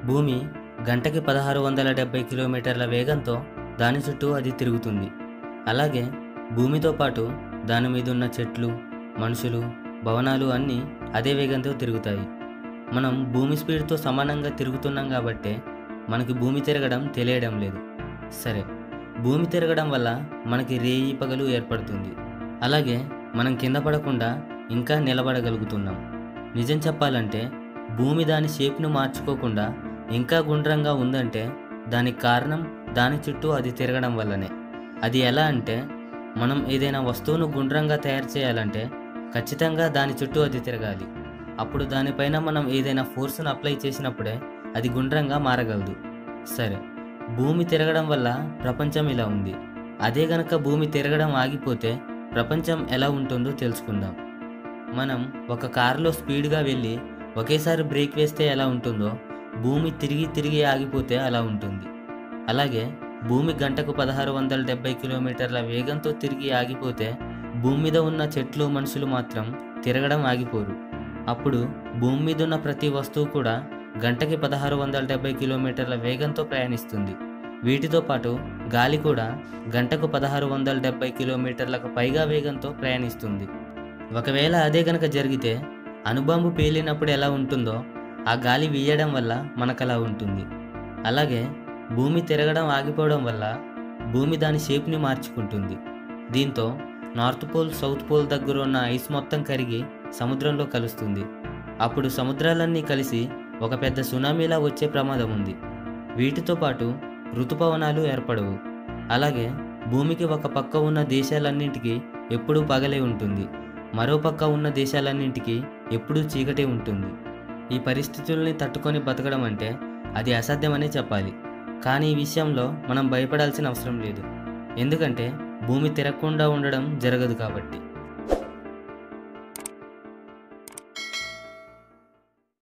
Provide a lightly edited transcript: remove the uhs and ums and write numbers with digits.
భూమి గంటకి 1670 కిలోమీటర్ల వేగంతో దాని చుట్టూ అది తిరుగుతుంది. అలాగే భూమితో పాటు దాని మీదున్న చెట్లు, మనుషులు, భవనాలు అన్నీ అదే వేగంతో తిరుగుతాయి. మనం భూమి స్పీడ్తో సమానంగా తిరుగుతున్నాం కాబట్టే మనకి భూమి తిరగడం తెలియడం లేదు. సరే, భూమి తిరగడం వల్ల మనకి రేయి పగలు ఏర్పడుతుంది. అలాగే మనం కింద పడకుండా ఇంకా నిలబడగలుగుతున్నాం. నిజం చెప్పాలంటే భూమి దాని షేప్ను మార్చుకోకుండా ఇంకా గుండ్రంగా ఉందంటే దానికి కారణం దాని చుట్టూ అది తిరగడం వల్లనే. అది ఎలా అంటే, మనం ఏదైనా వస్తువును గుండ్రంగా తయారు చేయాలంటే ఖచ్చితంగా దాని చుట్టూ అది తిరగాలి. అప్పుడు దానిపైన మనం ఏదైనా ఫోర్స్ను అప్లై చేసినప్పుడే అది గుండ్రంగా మారగలదు. సరే, భూమి తిరగడం వల్ల ప్రపంచం ఇలా ఉంది. అదే గనక భూమి తిరగడం ఆగిపోతే ప్రపంచం ఎలా ఉంటుందో తెలుసుకుందాం. మనం ఒక కారులో స్పీడ్గా వెళ్ళి ఒకేసారి బ్రేక్ వేస్తే ఎలా ఉంటుందో భూమి తిరిగి తిరిగి ఆగిపోతే అలా ఉంటుంది. అలాగే భూమి గంటకు 1670 కిలోమీటర్ల వేగంతో తిరిగి ఆగిపోతే భూమి మీద ఉన్న చెట్లు, మనుషులు మాత్రం తిరగడం ఆగిపోరు. అప్పుడు భూమి మీద ఉన్న ప్రతి వస్తువు కూడా గంటకి 1670 కిలోమీటర్ల వేగంతో ప్రయాణిస్తుంది. వీటితో పాటు గాలి కూడా గంటకు 1670 కిలోమీటర్లకు పైగా వేగంతో ప్రయాణిస్తుంది. ఒకవేళ అదే గనక జరిగితే అణుబాంబు పేలినప్పుడు ఎలా ఉంటుందో ఆ గాలి వీయడం వల్ల మనకలా ఉంటుంది. అలాగే భూమి తిరగడం ఆగిపోవడం వల్ల భూమి దాని షేప్ని మార్చుకుంటుంది. దీంతో నార్త్ పోల్, సౌత్ పోల్ దగ్గర ఉన్న ఐస్ మొత్తం కరిగి సముద్రంలో కలుస్తుంది. అప్పుడు సముద్రాలన్నీ కలిసి ఒక పెద్ద సునామీలా వచ్చే ప్రమాదం ఉంది. వీటితో పాటు ఋతుపవనాలు ఏర్పడవు. అలాగే భూమికి ఒక పక్క ఉన్న దేశాలన్నింటికి ఎప్పుడూ పగలే ఉంటుంది, మరో పక్క ఉన్న దేశాలన్నింటికి ఎప్పుడూ చీకటే ఉంటుంది. ఈ పరిస్థితుల్ని తట్టుకొని బతకడం అంటే అది అసాధ్యమనే చెప్పాలి. కానీ ఈ విషయంలో మనం భయపడాల్సిన అవసరం లేదు. ఎందుకంటే భూమి తిరగకుండా ఉండడం జరగదు కాబట్టి.